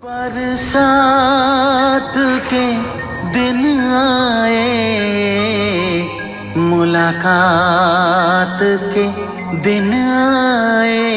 बरसात के दिन आए, मुलाकात के दिन आए।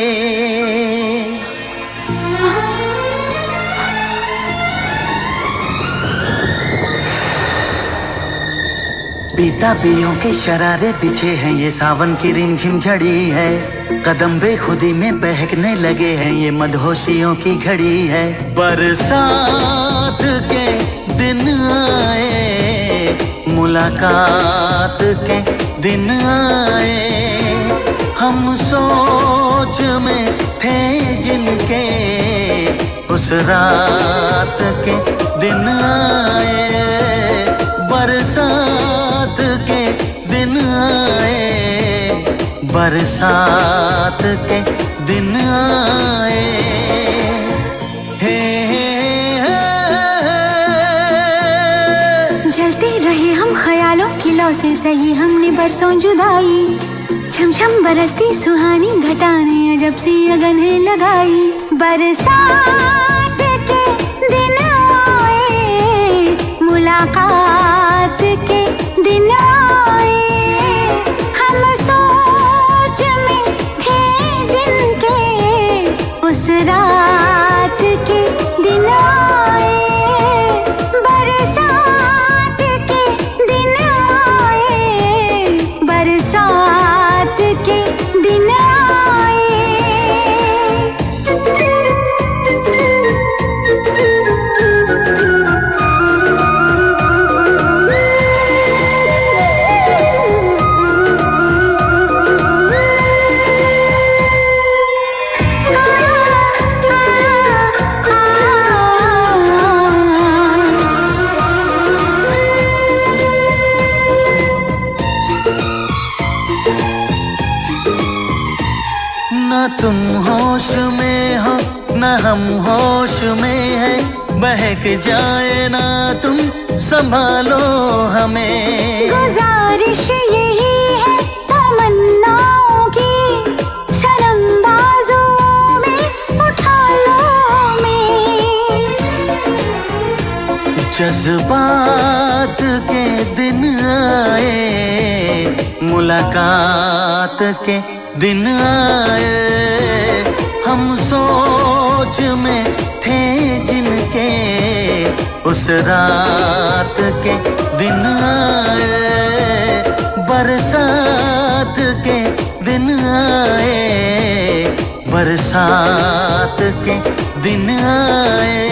पीता पियों के शरारे पीछे हैं, ये सावन की रिमझिम झड़ी है। कदम बेखुदी में बहकने लगे हैं, ये मदहोशियों की घड़ी है। बरसात के दिन आए, मुलाकात के दिन आए। हम सोच में थे जिनके, उस रात के दिन आए। बरसात के दिन आए, बरसात के दिन आए। हे जलते रहे हम ख्यालों की लौ से, सही हमने बरसों जुदाई। छमछम बरसती सुहानी घटाने अजब सी अगन है लगाई। बरसात के दिन आए, मुलाकात के दिन आए। हम सोच में थे जिनके, उस रात के दिन आए। बरसात के दिन आए, बरसात के दिन आए। न तुम होश में हो, न हम होश में है। बहक जाए ना तुम, संभालो हमें। गुजारिश यही है तमन्नाओं की, सनम बाजुओं में उठा लो हमें। जज्बात के दिन आए, मुलाकात के दिन आए। हम सोच में थे जिनके, उस रात के दिन आए। बरसात के दिन आए, बरसात के दिन आए।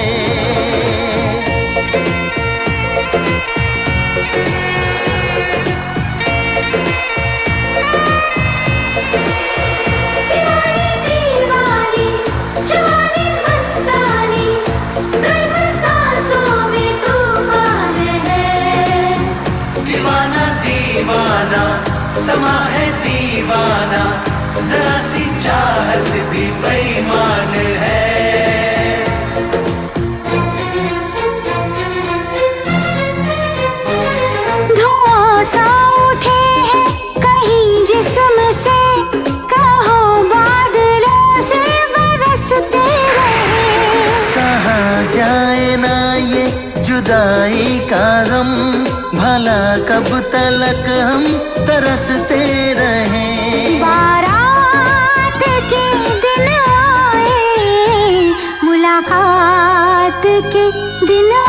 दीवाना समा है दीवाना, जरा सी चाहत भी बेईमान है। धुआं सा उठे हैं कहीं जिस्म से, कहो बादलों से बरसते रहे। सहा जाए ना ये जुदाई का गम, भला कब तलक हम तरसते रहें। बारात के दिन आए, मुलाकात के दिन